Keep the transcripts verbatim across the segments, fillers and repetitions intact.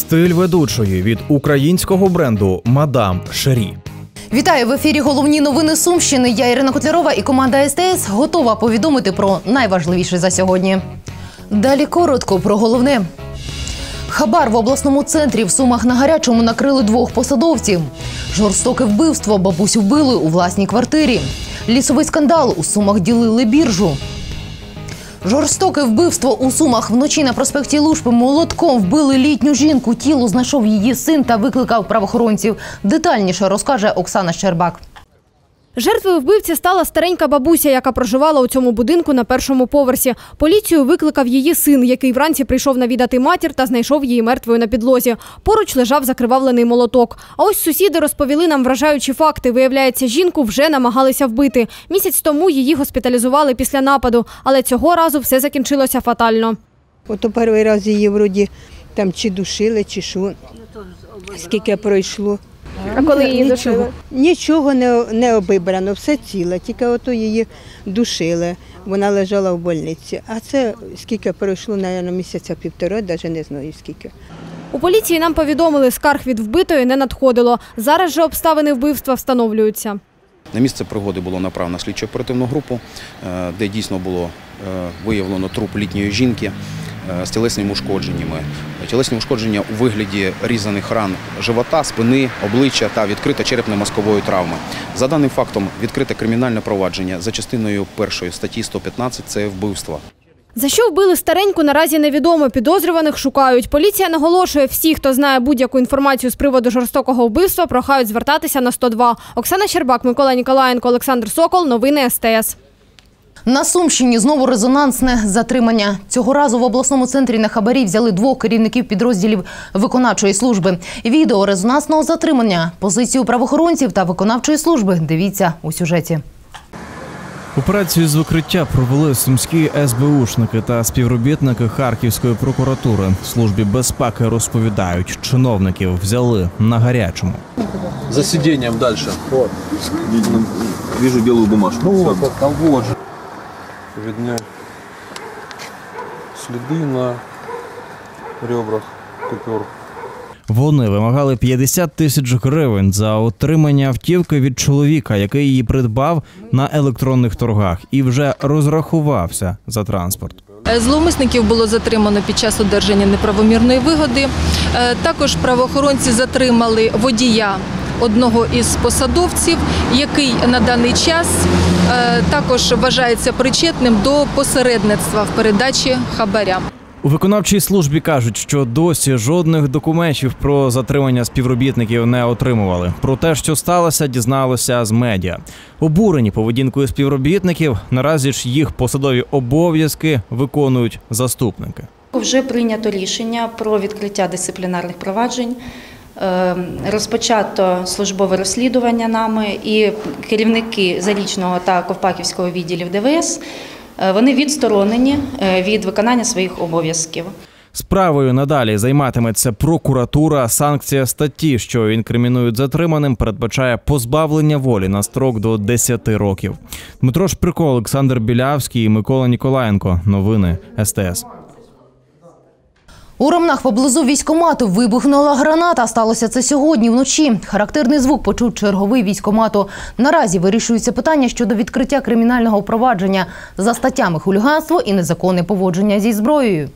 Стиль ведучої від українського бренду «Мадам Шері». Вітаю! В ефірі головні новини Сумщини. Я Ірина Котлярова і команда ес те ес готова повідомити про найважливіше за сьогодні. Далі коротко про головне. Хабар в обласному центрі в Сумах на гарячому накрили двох посадовців. Жорстоке вбивство, бабусю вбили у власній квартирі. Лісовий скандал, у Сумах ділили біржу. Жорстоке вбивство у Сумах. Вночі на проспекті Лужпи молотком вбили літню жінку. Тіло знайшов її син та викликав правоохоронців. Детальніше розкаже Оксана Щербак. Жертвою вбивці стала старенька бабуся, яка проживала у цьому будинку на першому поверсі. Поліцію викликав її син, який вранці прийшов навідати матір та знайшов її мертвою на підлозі. Поруч лежав закривавлений молоток. А ось сусіди розповіли нам вражаючі факти. Виявляється, жінку вже намагалися вбити. Місяць тому її госпіталізували після нападу, але цього разу все закінчилося фатально. Ото перший раз її вроді там чи душили, чи що, скільки пройшло. А коли її душили? Нічого не, не обібрано, все ціле, тільки ото її душили. Вона лежала в больниці. А це скільки пройшло, мабуть, місяця півтора, навіть не знаю скільки. У поліції нам повідомили, скарг від вбитої не надходило. Зараз же обставини вбивства встановлюються. На місце пригоди було направлено слідчо-оперативну групу, де дійсно було виявлено труп літньої жінки з тілесними ушкодженнями. Тілесні ушкодження у вигляді різаних ран живота, спини, обличчя та відкрита черепно-мозкової травми. За даним фактом відкрите кримінальне провадження за частиною першої статті сто п'ятнадцять – це вбивство. За що вбили стареньку, наразі невідомо. Підозрюваних шукають. Поліція наголошує, всі, хто знає будь-яку інформацію з приводу жорстокого вбивства, прохають звертатися на сто два. Оксана Щербак, Микола Ніколаєнко, Олександр Сокол. Новини ес те ес. На Сумщині знову резонансне затримання. Цього разу в обласному центрі на хабарі взяли двох керівників підрозділів виконавчої служби. Відео резонансного затримання, позицію правоохоронців та виконавчої служби дивіться у сюжеті. Операцію з викриття провели сумські ес бе у-шники та співробітники Харківської прокуратури. Службі безпеки розповідають, чиновників взяли на гарячому. За сидінням далі. Вот. Вижу белую бумажку. Ну вот, вот, там вот же. Видны следы на ребрах купюр. Вони вимагали п'ятдесят тисяч гривень за отримання автівки від чоловіка, який її придбав на електронних торгах і вже розрахувався за транспорт. Зловмисників було затримано під час одержання неправомірної вигоди. Також правоохоронці затримали водія одного із посадовців, який на даний час також вважається причетним до посередництва в передачі хабаря. У виконавчій службі кажуть, що досі жодних документів про затримання співробітників не отримували. Про те, що сталося, дізналося з медіа. Обурені поведінкою співробітників, наразі ж їх посадові обов'язки виконують заступники. Вже прийнято рішення про відкриття дисциплінарних проваджень. Розпочато службове розслідування нами і керівники Зарічного та Ковпаківського відділів де ве ес, вони відсторонені від виконання своїх обов'язків. Справою надалі займатиметься прокуратура. Санкція статті, що інкримінують затриманим, передбачає позбавлення волі на строк до десяти років. Дмитро Шпирко, Олександр Білявський і Микола Ніколаєнко. Новини ес те ес. У Ромнах поблизу військкомату вибухнула граната. Сталося це сьогодні вночі. Характерний звук почув черговий військкомату. Наразі вирішується питання щодо відкриття кримінального провадження за статтями хуліганство і незаконне поводження зі зброєю.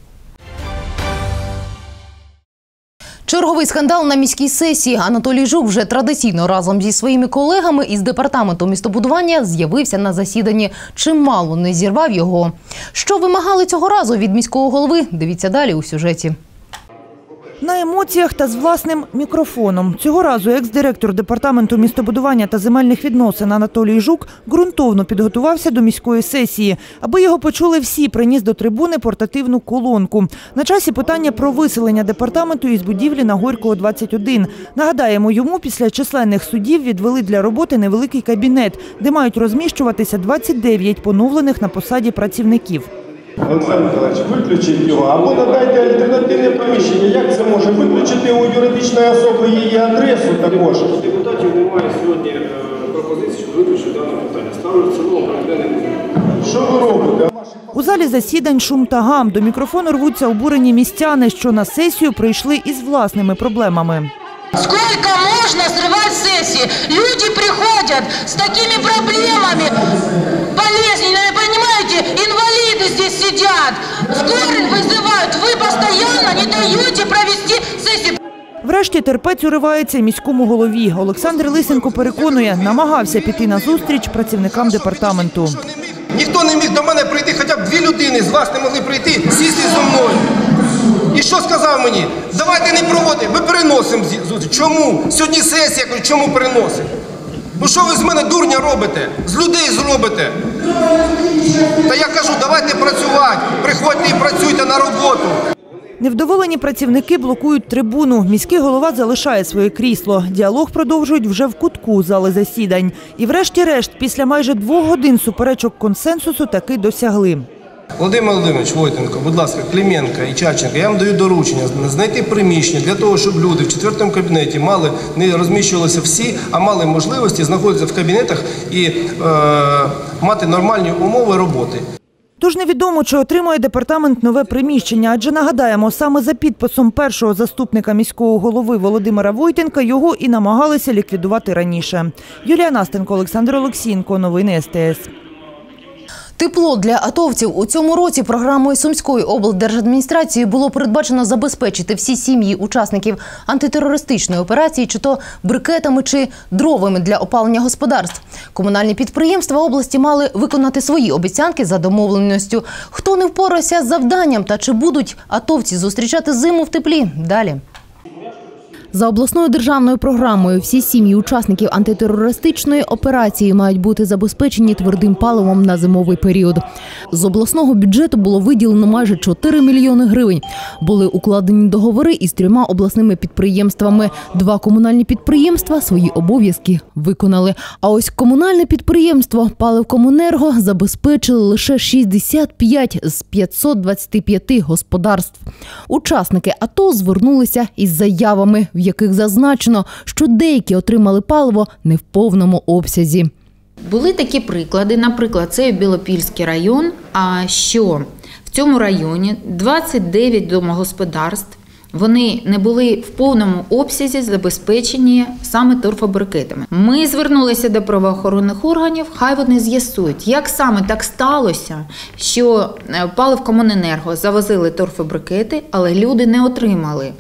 Черговий скандал на міській сесії. Анатолій Жук вже традиційно разом зі своїми колегами із департаменту містобудування з'явився на засіданні. Чимало не зірвав його. Що вимагали цього разу від міського голови? Дивіться далі у сюжеті. На емоціях та з власним мікрофоном. Цього разу екс-директор департаменту містобудування та земельних відносин Анатолій Жук ґрунтовно підготувався до міської сесії. Аби його почули всі, приніс до трибуни портативну колонку. На часі питання про виселення департаменту із будівлі на Горького, двадцять один. Нагадаємо, йому після численних судів відвели для роботи невеликий кабінет, де мають розміщуватися двадцять дев'ять поновлених на посаді працівників. Олександр Миколаївич, виключіть його, або надайте альтернативне приміщення. Як це може виключити у юридичної особи її адресу також? Депутатів немає сьогодні пропозиції. пропозиції щодо виключення даного питання. Ставлю в цілому порядок денний. Що ви робите? У залі засідань шум та гам. До мікрофону рвуться обурені містяни, що на сесію прийшли із власними проблемами. Сколько можно срывать сессии? Люди приходят с такими проблемами, болезненными, понимаете, инвалиды здесь сидят, скорых вызывают, вы постоянно не даете провести сессию. Врешті терпець уривається міському голові. Олександр Лисенко переконує, намагався піти на зустріч працівникам департаменту. Ніхто не міг до мене прийти, хоча б дві людини з вас не могли прийти, сісти зі мною. І що сказав мені? Давайте не проводимо, ми переносимо зустріч. Чому? Сьогодні сесія, кажу, чому переносимо? Ну що ви з мене дурня робите? З людей зробите? Та я кажу, давайте працювати, приходьте і працюйте на роботу. Невдоволені працівники блокують трибуну. Міський голова залишає своє крісло. Діалог продовжують вже в кутку зали засідань. І врешті-решт, після майже двох годин суперечок консенсусу таки досягли. Володимир Володимирович Войтенко, будь ласка, Клименко і Чаченко, я вам даю доручення знайти приміщення для того, щоб люди в четвертому кабінеті мали, не розміщувалися всі, а мали можливості знаходитися в кабінетах і е, мати нормальні умови роботи. Тож невідомо, чи отримує департамент нове приміщення, адже нагадаємо, саме за підписом першого заступника міського голови Володимира Войтенка його і намагалися ліквідувати раніше. Юлія Настенко, Олександр Олексієнко, новини ес те ес. Тепло для атовців. У цьому році програмою Сумської облдержадміністрації було передбачено забезпечити всі сім'ї учасників антитерористичної операції, чи то брикетами, чи дровами для опалення господарств. Комунальні підприємства області мали виконати свої обіцянки за домовленістю. Хто не впорався з завданням та чи будуть атовці зустрічати зиму в теплі? Далі. За обласною державною програмою всі сім'ї учасників антитерористичної операції мають бути забезпечені твердим паливом на зимовий період. З обласного бюджету було виділено майже чотири мільйони гривень. Були укладені договори із трьома обласними підприємствами. Два комунальні підприємства свої обов'язки виконали. А ось комунальне підприємство «Паливкомунерго» забезпечили лише шістдесят п'ять з п'ятсот двадцяти п'яти господарств. Учасники АТО звернулися із заявами, в яких зазначено, що деякі отримали паливо не в повному обсязі. Були такі приклади, наприклад, це Білопільський район, а що в цьому районі двадцять дев'ять домогосподарств, вони не були в повному обсязі забезпечені саме торфобрикетами. Ми звернулися до правоохоронних органів, хай вони з'ясують, як саме так сталося, що Паливкомуненерго завозили торфобрикети, але люди не отримали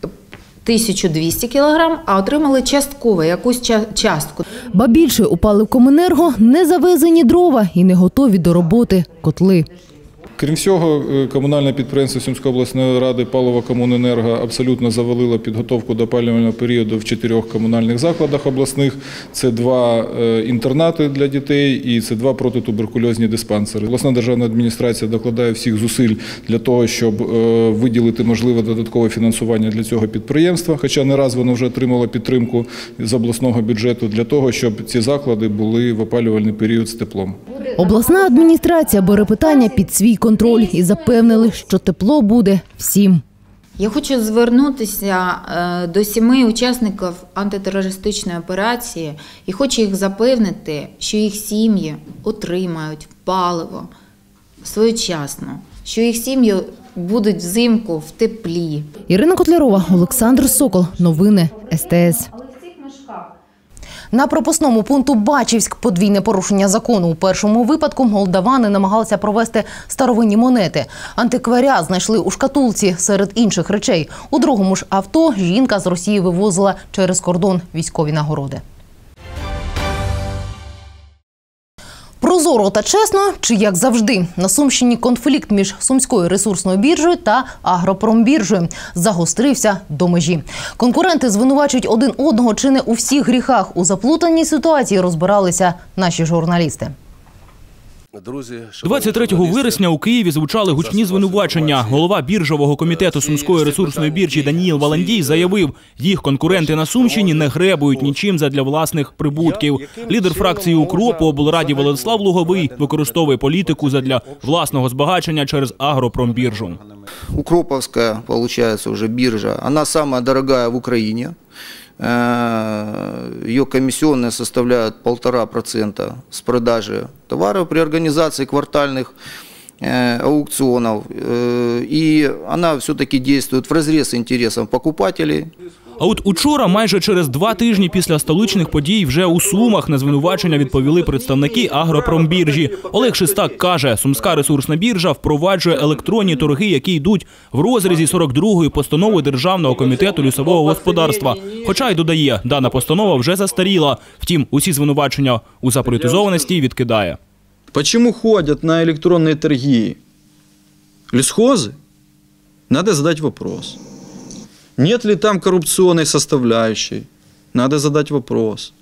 тисячу двісті кілограм, а отримали частково якусь частку. Ба більше у Паливкомунерго не завезені дрова і не готові до роботи котли. Крім всього, комунальне підприємство Сумської обласної ради «Паливкомуненерго» абсолютно завалило підготовку до опалювального періоду в чотирьох комунальних закладах обласних. Це два інтернати для дітей і це два протитуберкульозні диспансери. Обласна державна адміністрація докладає всіх зусиль для того, щоб виділити можливе додаткове фінансування для цього підприємства, хоча не раз воно вже отримало підтримку з обласного бюджету для того, щоб ці заклади були в опалювальний період з теплом. Обласна адміністрація бере питання під свій контроль і запевнили, що тепло буде всім. Я хочу звернутися до семи учасників антитерористичної операції і хочу їх запевнити, що їх сім'ї отримають паливо своєчасно, що їх сім'ї будуть взимку в теплі. Ірина Котлярова, Олександр Сокол, новини ес те ес. На пропускному пункту Бачівськ подвійне порушення закону. У першому випадку молдавани намагалися провести старовинні монети. Антикваріат знайшли у шкатулці серед інших речей. У другому ж авто жінка з Росії вивозила через кордон військові нагороди. Прозоро та чесно, чи як завжди? На Сумщині конфлікт між Сумською ресурсною біржею та Агропромбіржею загострився до межі. Конкуренти звинувачують один одного чи не у всіх гріхах. У заплутаній ситуації розбиралися наші журналісти. двадцять третього вересня у Києві звучали гучні звинувачення. Голова біржового комітету Сумської ресурсної біржі Даніїл Валандій заявив, їх конкуренти на Сумщині не гребують нічим задля власних прибутків. Лідер фракції «УКРОП» у облраді Владислав Луговий використовує політику задля власного збагачення через Агропромбіржу. Укроповская, получается, уже биржа, она самая дорогая в Украине. ее комиссионные составляют полтора процента с продажи товаров при организации квартальных аукционов, и она все-таки действует вразрез интересам покупателей. А от учора, майже через два тижні після столичних подій, вже у Сумах на звинувачення відповіли представники Агропромбіржі. Олег Шестак каже, Сумська ресурсна біржа впроваджує електронні торги, які йдуть в розрізі сорок другої постанови Державного комітету лісового господарства. Хоча й додає, дана постанова вже застаріла. Втім, усі звинувачення у заполітизованості відкидає. Почему ходят на электронные торги лесхозы? Надо задать вопрос. Нет ли там коррупционной составляющей? Надо задать вопрос.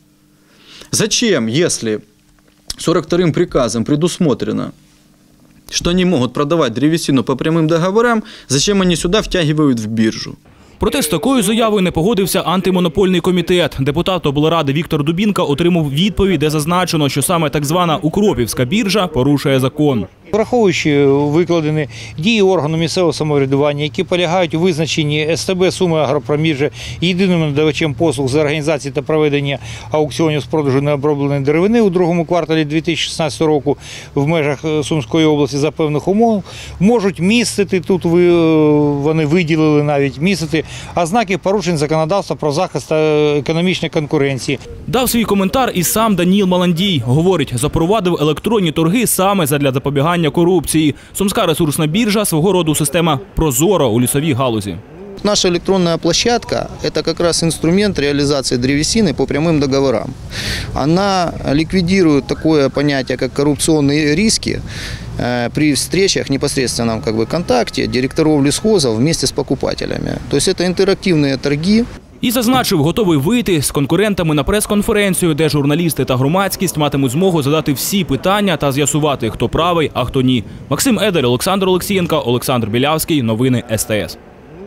Зачем, если сорок вторым приказом предусмотрено, что они могут продавать древесину по прямым договорам, зачем они сюда втягивают в биржу? Проте з такою заявою не погодився антимонопольний комітет. Депутат облради Віктор Дубінка отримав відповідь, де зазначено, що саме так звана Укропівська біржа порушує закон. Враховуючи викладені дії органу місцевого самоврядування, які полягають у визначенні ес те бе Суми Агропромбіржі єдиним надавачем послуг з організації та проведення аукціонів з продажу необробленої деревини у другому кварталі дві тисячі шістнадцятого року в межах Сумської області за певних умов, можуть містити, тут вони виділили навіть містити, ознаки порушень законодавства про захист економічної конкуренції. Дав свій коментар і сам Даніїл Маландій. Говорить, запровадив електронні торги саме задля запобігання корупції. Сумська ресурсна біржа – свого роду система «Прозоро» у лісовій галузі. Наша электронная площадка – это как раз инструмент реализации древесины по прямым договорам. Она ликвидирует такое понятие, как коррупционные риски при встречах, непосредственном как бы, контакте директоров лесхозов вместе с покупателями. То есть это интерактивные торги. І зазначив, готовий вийти з конкурентами на прес-конференцію, де журналісти та громадськість матимуть змогу задати всі питання та з'ясувати, хто правий, а хто ні. Максим Едель, Олександр Олексієнко, Олександр Білявський. Новини ес те ес.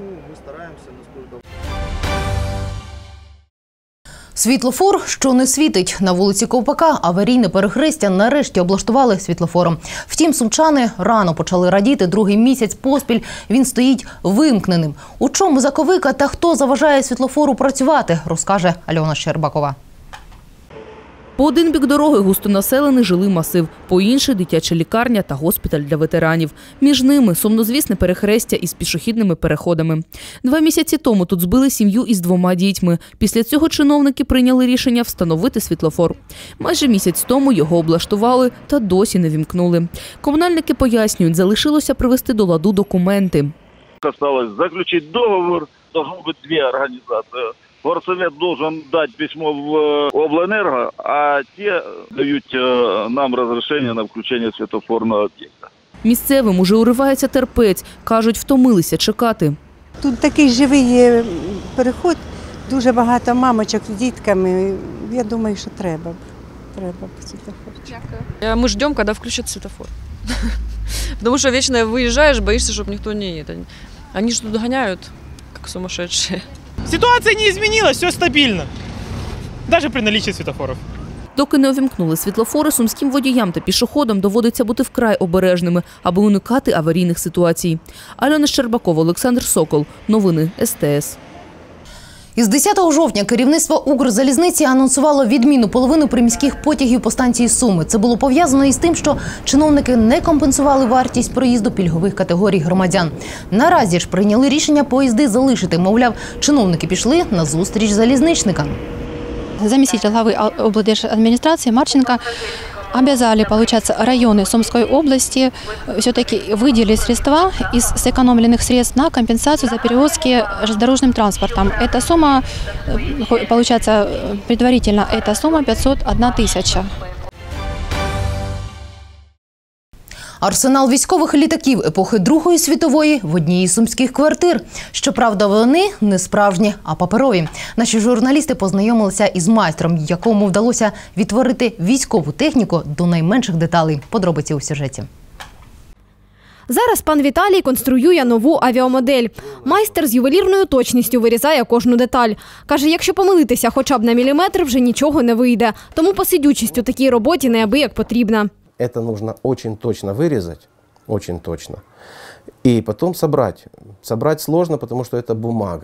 Світлофор, що не світить. На вулиці Ковпака аварійне перехрестя нарешті облаштували світлофором. Втім, сумчани рано почали радіти. Другий місяць поспіль він стоїть вимкненим. У чому заковика та хто заважає світлофору працювати, розкаже Альона Щербакова. По один бік дороги густонаселений жилий масив, по інший – дитяча лікарня та госпіталь для ветеранів. Між ними – сумнозвісне перехрестя із пішохідними переходами. Два місяці тому тут збили сім'ю із двома дітьми. Після цього чиновники прийняли рішення встановити світлофор. Майже місяць тому його облаштували та досі не вімкнули. Комунальники пояснюють, залишилося привести до ладу документи. Осталось заключити договор, должно бути дві організації. Горсовет должен дать письмо в облэнерго, а те дают нам разрешение на включение светофорного объекта. Місцевим уже уривається терпець. Кажуть, втомилися чекати. Тут такий живий переход, дуже багато мамочок з дітками. Я думаю, що треба. Треба світофор. Дякую. Мы ждем, когда включат светофор. Потому что вечно выезжаешь, боишься, чтобы никто не... Они же тут гоняют, как сумасшедшие. Ситуация не изменилась, все стабильно. Даже при наличии светофоров. Доки не увімкнули світлофори, сумським водіям та пішоходам доводиться бути вкрай обережними, аби уникати аварійних ситуацій. Альона Щербакова, Олександр Сокол. Новини ес те ес. Із десятого жовтня керівництво Укрзалізниці анонсувало відміну половини приміських потягів по станції Суми. Це було пов'язано із тим, що чиновники не компенсували вартість проїзду пільгових категорій громадян. Наразі ж прийняли рішення поїзди залишити. Мовляв, чиновники пішли на зустріч залізничникам. Заместитель главы облдержадминистрации Марченко обязали, получается, районы Сумской области все-таки выделить средства из сэкономленных средств на компенсацию за перевозки железнодорожным транспортом. Эта сумма, получается, предварительно, эта сумма пятьсот одна тысяча. Арсенал військових літаків епохи Другої світової в одній із сумських квартир. Щоправда, вони не справжні, а паперові. Наші журналісти познайомилися із майстром, якому вдалося відтворити військову техніку до найменших деталей. Подробиці у сюжеті. Зараз пан Віталій конструює нову авіамодель. Майстер з ювелірною точністю вирізає кожну деталь. Каже, якщо помилитися хоча б на міліметр, вже нічого не вийде. Тому посидючість у такій роботі неабияк потрібна. Это нужно очень точно вырезать, очень точно, и потом собрать. Собрать сложно, потому что это бумага.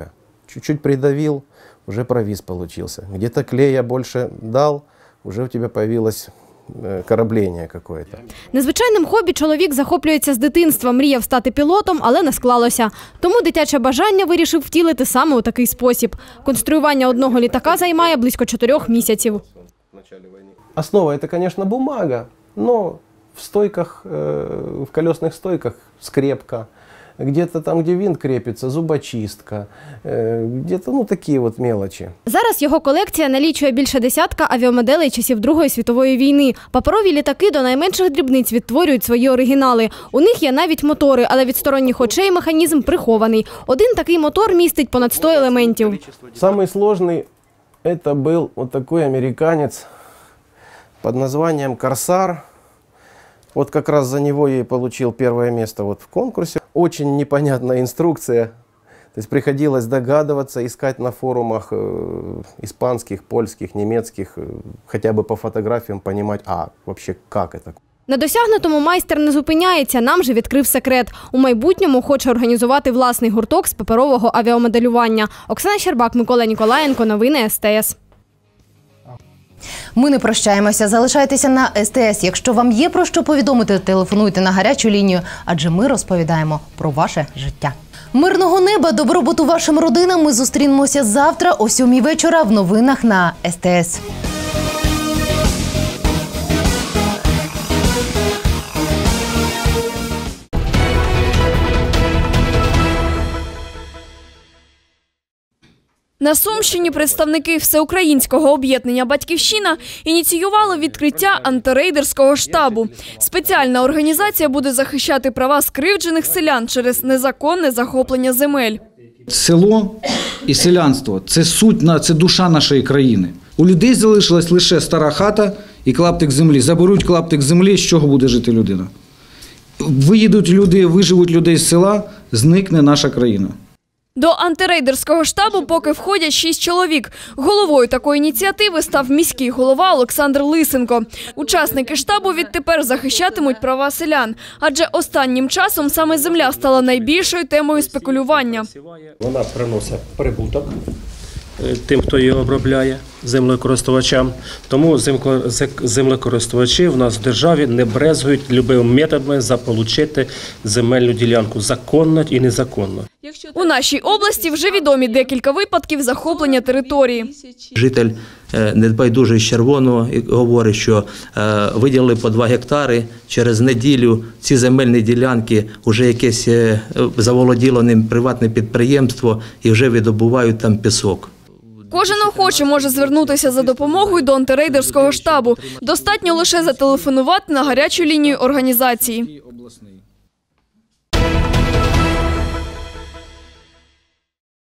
чуть-чуть придавил, уже провис получился. Где-то клея больше дал, уже у тебя появилось кораблення какое-то. Незвичайним хобі чоловік захоплюється з дитинства, мріяв стати пілотом, але не склалося. Тому дитяче бажання вирішив втілити саме у такий спосіб. Конструювання одного літака займає близько чотирьох місяців. Основа – это, конечно, бумага, но в стойках, в колесных стойках скрепка. Где-то там, где винт крепится, зубочистка, где-то, ну, такі от мелочі. Зараз його колекція налічує більше десятка авіамоделей часів Другої світової війни. Паперові літаки до найменших дрібниць відтворюють свої оригінали. У них є навіть мотори, але від сторонніх очей механізм прихований. Один такий мотор містить понад сто елементів. Самый сложный – это был вот такой американец под названием «Корсар». Вот как раз за него я и получил первое место вот в конкурсе. Очень непонятная инструкция. То есть приходилось догадываться, искать на форумах э, испанских, польских, немецких, э, хотя бы по фотографиям понимать, а вообще как это. На досягнутому майстер не зупиняється, нам же відкрив секрет. У майбутньому хоче організувати власний гурток з паперового авіамоделювання. Оксана Щербак, Микола Ніколаєнко, новини ес те ес. Ми не прощаємося. Залишайтеся на ес те ес. Якщо вам є про що повідомити, телефонуйте на гарячу лінію, адже ми розповідаємо про ваше життя. Мирного неба, добробуту вашим родинам. Ми зустрінемося завтра о сьомій вечора в новинах на ес те ес. На Сумщині представники Всеукраїнського об'єднання «Батьківщина» ініціювали відкриття антирейдерського штабу. Спеціальна організація буде захищати права скривджених селян через незаконне захоплення земель. Село і селянство – це суть, це душа нашої країни. У людей залишилась лише стара хата і клаптик землі. Заберуть клаптик землі, з чого буде жити людина? Виїдуть люди, виживуть людей з села, зникне наша країна. До антирейдерського штабу поки входять шість чоловік. Головою такої ініціативи став міський голова Олександр Лисенко. Учасники штабу відтепер захищатимуть права селян. Адже останнім часом саме земля стала найбільшою темою спекулювання. Вона приносить прибуток тим, хто її обробляє, землекористувачам. Тому землекористувачі в нас в державі не брезгують любими методами заполучити земельну ділянку законно і незаконно. У нашій області вже відомі декілька випадків захоплення території. Житель небайдужий з Червоного говорить, що виділили по два гектари, через неділю ці земельні ділянки вже якесь заволоділо ним приватне підприємство і вже видобувають там пісок. Кожен охоче може звернутися за допомогою до антирейдерського штабу. Достатньо лише зателефонувати на гарячу лінію організації.